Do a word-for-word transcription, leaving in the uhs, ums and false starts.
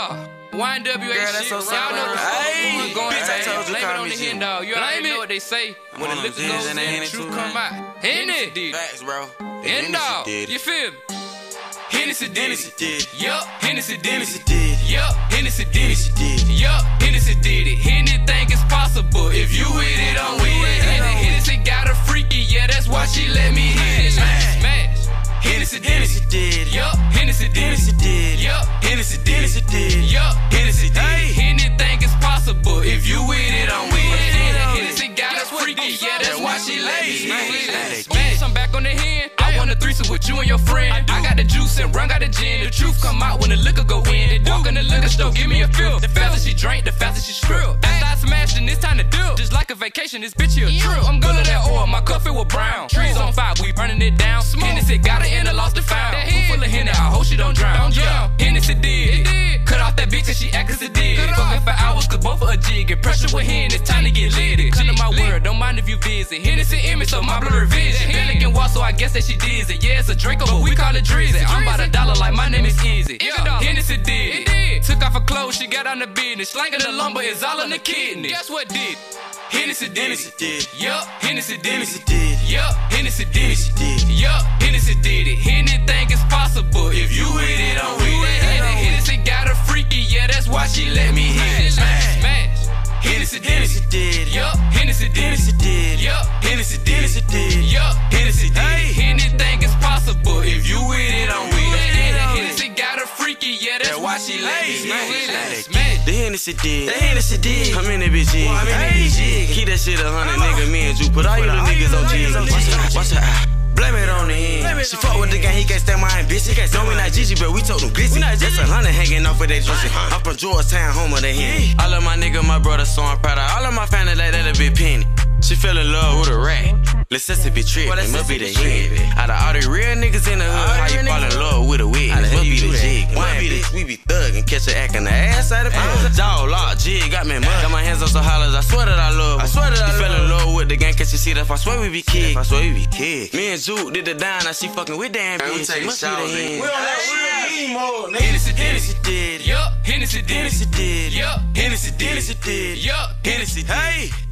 Yeah. Y N W A Girl, shit. that's so Y'all know Hey, what's going bitch, I told you Blame it call on me the Jim. hen dog. You already know what they say. When the One of liquor them goes J's in, and they the Henny truth too, come man. out. Henny did it. Facts, bro. Hen dog. did You it. feel me? Hennessy did Hennessy it. did it. Yup. Hennessy did Hennessy it. did it. Yup. Hennessy did Hennessy it. did it. Yup. Hennessy did it. Henny think it's possible. If you with it, I'm with it. Henny Hennessy got her freaky. Yeah, that's why she let me hit it. Smash. Smash. Hennessy did Hennessy it. did it. Yup. Hennessy did Hennessy it. did it. Yup. Hennessy did Hennessy it. did it. Yup. Hennessy did Hey. it. Henny think it's possible. If you with it, I'm with it. Henny Hennessy got her freaky. Yeah, that's why she let me hit it. Smash. I'm back on the hand. I want a threesome with you and your friend. I got the juice and run got the gin. The truth come out when the liquor go in. Walk in the liquor store, give me a fill. The faster she drank, the faster she strip. After I smashed, then it's time to do. Just like a vacation, this bitch here a trip. I'm good at that oil, my cup it was brown. Trees on fire, we burning it down. Hennessy got her in the lost and found. Pool full of Henny, I hope she don't drown. Yeah, Hennessy did it. Cut off that bitch and she act as it did. Fucking for hours, cause both of her jig. Get pressure with hen, it's time to get lit. Come to my word, don't mind if you visit. Hennessy image, so my blurry vision. Belly can walk, so I guess that she dizzy. Yeah, it's a Draco, but we call it Drizzy. I'm about a dollar like my name is Easy. Yeah, Hennessy did it. Took off her clothes, she got on the business. Slanging the lumber is all in the kidney. Guess what did? Hennessy did Hennessy it. did it. Yup, Hennessy did Hennessy it. did it. Yup, Hennessy did Hennessy it. did it. Yup, Hennessy did it. Henny think it's possible. If you with it, I'm with it. Henny Hennessy got her freaky, yeah, that's why she let me hit it. Smash. Smash. Hennessy did Hennessy it. did it. Yup, Hennessy did Hennessy it. did it. Yup, Hennessy did Hennessy it. did it. Yup, Hennessy did Hey. it. Henny think it's possible. If you with it, I'm with it. Henny Hennessy got her freaky, yeah, that's why she let me hit it. Smash. The Hennessy did. The Hennessy did. How many bitches? How many bitches? Keep that shit a hundred, nigga. Me and you put all you little niggas on G. Watch her, watch her eye. Blame it on the end. She fuck with the gang, he can't stand my bitch. He can't stand we not Gigi, but we told them glitzy. That's a hundred hanging off of that juicy. I'm from Georgetown, home of the hen. All of my nigga, my brother, so I'm proud of all of my family like that a bit penny. She fell in love with a rat. Let's just be trippin', it must be the hen. Out of all the real niggas in the hood, how you fall in love with a wig? It must be the jig. One bitch, we be thuggin', catch her actin' the ass out of the jaw lock, jig, got me mud. Got my hands on some hollers, I swear that I love her. I swear that I fell in love with the gang, cause she see that I swear we be kids. I swear we be kids. Me and Juke did the down, now she fucking with damn bitch. She must be the hen. We don't let shit anymore, nigga. Hennessy did Hennessy it. did it. Yup, Hennessy did Hennessy it. did it. Yup, Hennessy did Hennessy it. did it. Yup, Hennessy did it. Hey.